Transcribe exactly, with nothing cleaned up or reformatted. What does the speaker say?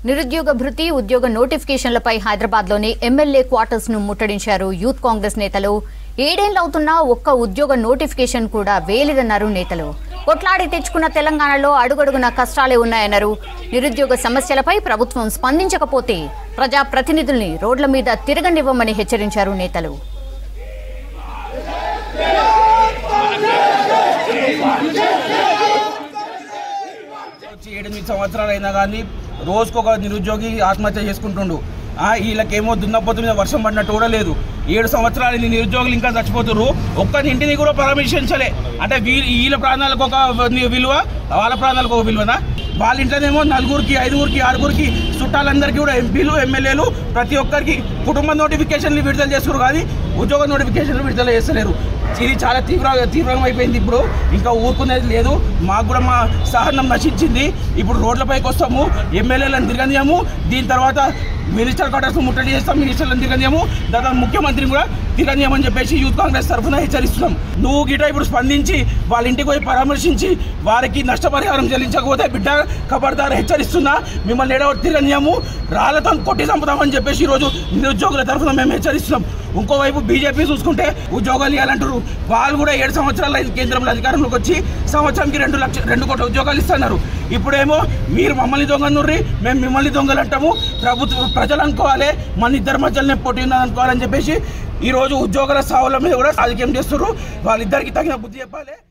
నిరుద్యోగ భృతి ఉద్యోగ నోటిఫికేషన్లపై హైదరాబాద్లోని ఎమ్మెల్యే క్వార్టర్స్ ను ముట్టడించారు యూత్ కాంగ్రెస్ నేతలు. ఏడేళ్లవుతున్నా ఒక్క ఉద్యోగ నోటిఫికేషన్ కూడా వేయలేదన్నారు నేతలు. కొట్లాడి తెచ్చుకున్న తెలంగాణలో అడుగడుగున కష్టాలే ఉన్నాయన్నారు. నిరుద్యోగ సమస్యలపై ప్రభుత్వం స్పందించకపోతే ప్రజా ప్రతినిధుల్ని రోడ్ల మీద తిరగనివ్వమని హెచ్చరించారు నేతలు. ఏడెనిమిది సంవత్సరాలు అయినా కానీ రోజుకొక నిరుద్యోగి ఆత్మహత్య చేసుకుంటుండు. వీళ్ళకేమో దున్నపోతు మీద వర్షం పడినట్టు కూడా లేదు. ఏడు సంవత్సరాలు నిరుద్యోగులు ఇంకా చచ్చిపోతున్నారు. ఒక్క ఇంటిని కూడా పరామర్శించలే. అంటే వీళ్ళ వీళ్ళ ప్రాణాలకు ఒక విలువ, వాళ్ళ ప్రాణాలకు ఒక విలువనా? వాళ్ళ ఇంట్లోనేమో నలుగురికి, ఐదుగురికి, ఆరుగురికి, చుట్టాలందరికీ కూడా ఎంపీలు, ఎమ్మెల్యేలు ప్రతి ఒక్కరికి కుటుంబ నోటిఫికేషన్లు విడుదల చేస్తున్నారు, కానీ ఉద్యోగ నోటిఫికేషన్లు విడుదల చేస్తలేరు. ఇది చాలా తీవ్ర తీవ్రంగా అయిపోయింది. ఇప్పుడు ఇంకా ఊరుకునేది లేదు. మాకు కూడా మా సహనం నశించింది. ఇప్పుడు రోడ్లపైకి వస్తాము, ఎమ్మెల్యేలను తిరగనియము, దీని తర్వాత మినిస్టర్ క్వార్టర్స్ ముట్టడి చేస్తాం, మినిస్టర్లను తిరగనియము, దాదాపు ముఖ్యమంత్రిని కూడా తిరగనియమని చెప్పేసి యూత్ కాంగ్రెస్ తరఫున హెచ్చరిస్తున్నాం. నువ్వు గిట ఇప్పుడు స్పందించి వాళ్ళ ఇంటికి పోయి పరామర్శించి వారికి నష్టపరిహారం చెల్లించకపోతే బిడ్డ ఖబర్దార్ హెచ్చరిస్తున్నా, మిమ్మల్ని ఏడవ తిరగనియము, రాళ్లతో కొట్టి చంపుతామని చెప్పేసి ఈరోజు నిరుద్యోగుల తరఫున మేము హెచ్చరిస్తున్నాం. ఇంకోవైపు బీజేపీ చూసుకుంటే ఉద్యోగాలు ఇవ్వాలంటారు. వాళ్ళు కూడా ఏడు సంవత్సరాల కేంద్రంలో అధికారంలోకి వచ్చి సంవత్సరానికి రెండు లక్ష రెండు కోట్ల ఉద్యోగాలు ఇస్తున్నారు. ఇప్పుడేమో మీరు మమ్మల్ని దొంగనుర్రి, మేము మిమ్మల్ని దొంగలు అంటాము. ప్రభుత్వం ప్రజలు అనుకోవాలి, మన ఇద్దరి మధ్యలోనే పోటీ ఉన్నది అనుకోవాలని చెప్పేసి ఈరోజు ఉద్యోగుల సావుల మీద కూడా రాజకీయం చేస్తున్నారు. వాళ్ళిద్దరికి తగిన బుద్ధి చెప్పాలి.